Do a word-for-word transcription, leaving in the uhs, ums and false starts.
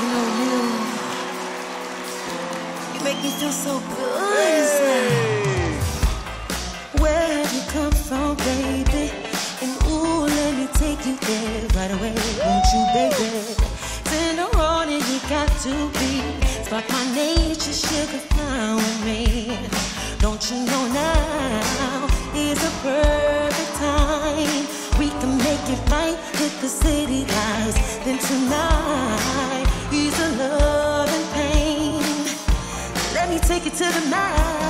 You know, you, you make me feel so good inside. Where have you come from, baby? And ooh, let me take you there right away. Won't you, baby? Tenderoni, you got to be. Spark my nature, sugar fly with me. Don't you know now is a perfect time. We can make it right, hit the city lights. Then tonight, he's a love and pain. Let me take you to the night.